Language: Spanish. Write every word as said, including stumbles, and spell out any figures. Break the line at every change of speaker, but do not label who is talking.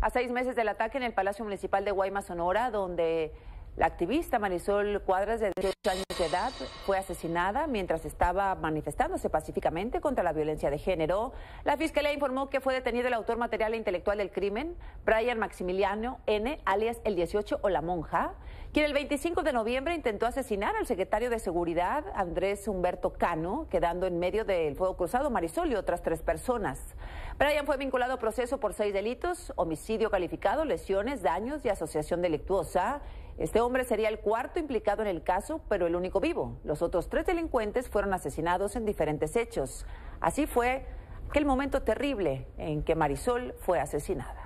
A seis meses del ataque en el Palacio Municipal de Guaymas, Sonora, donde la activista Marisol Cuadras, de dieciocho años de edad, fue asesinada mientras estaba manifestándose pacíficamente contra la violencia de género. La Fiscalía informó que fue detenido el autor material e intelectual del crimen, Brian Maximiliano N., alias el dieciocho o La Monja, quien el veinticinco de noviembre intentó asesinar al secretario de Seguridad, Andrés Humberto Cano, quedando en medio del fuego cruzado Marisol y otras tres personas. Brian fue vinculado a proceso por seis delitos: homicidio calificado, lesiones, daños y asociación delictuosa. Este hombre sería el cuarto implicado en el caso, pero el único vivo. Los otros tres delincuentes fueron asesinados en diferentes hechos. Así fue aquel momento terrible en que Marisol fue asesinada.